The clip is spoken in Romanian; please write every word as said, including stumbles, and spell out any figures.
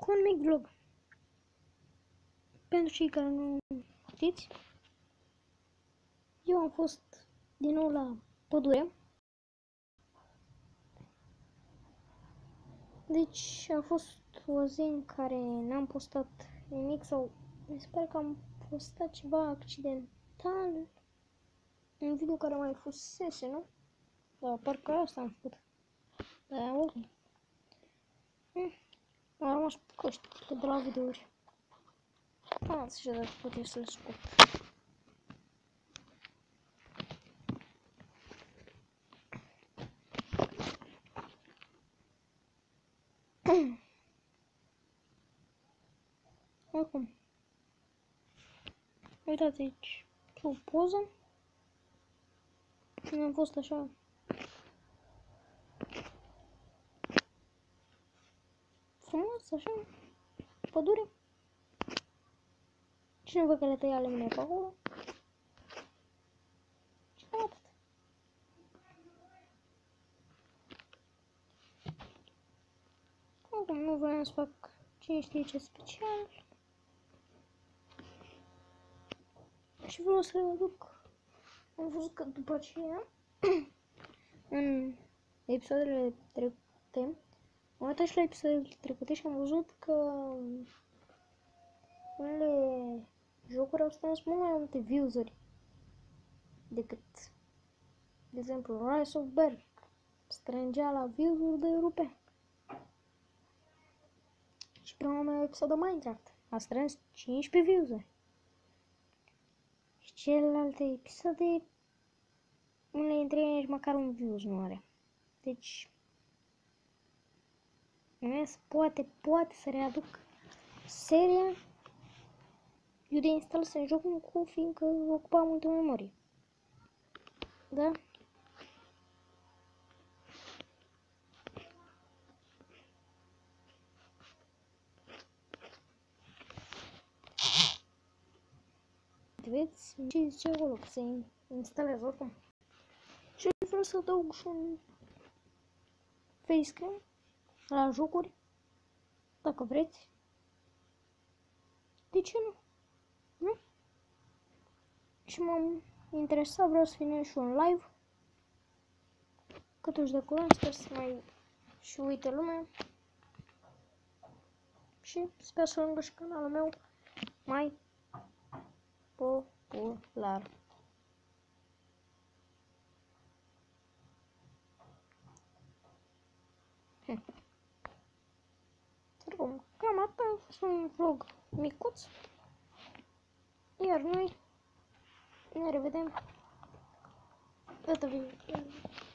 cu un mic vlog. Pentru cei care nu știți, eu am fost din nou la pădure. Deci a fost o zi în care n-am postat nimic sau mi se pare că am postat ceva accidental. Un video care mai fusese, nu? Dar parcă asta am făcut. Dar oricum. Am rămas cu căști de la videouri. Am să știu dacă puteți să le scot. Oricum. Uitați aici o poză. Când am fost așa frumos, așa, pădure. Cine văd că le tăia lemne pe acolo? Și cam atât. Acum nu vreau să fac cine știe ce special. Și vreau să le aduc. Am văzut că după aceea, în episoadele trecute, am uitat și la episoadele trecute și am văzut că unele jocuri au strâns mult mai multe views-uri decât, de exemplu, Rise of Berg strângea la views-uri de rupe. Și primul meu episod de Minecraft a strâns cincisprezece views-uri. Și celelalte episoade, unele dintre ele nici măcar un views nu are. Deci, poate, poate să readuc seria. Eu de instalasem jocul cu, fiindcă ocupa multă memorie. Da? Vedeți ce zice acolo, că se instalează oricum. Și vreau să adaug și un facecam la jocuri, dacă vreți. De ce nu? Nu? Și m-am interesat, vreau să filmez și un live. Cât uși de curând, sper să mai și uite lumea. Și sper să lângă și canalul meu mai popular. Oricum, cam atât, a fost un vlog micuț. Iar noi ne revedem data viitoare.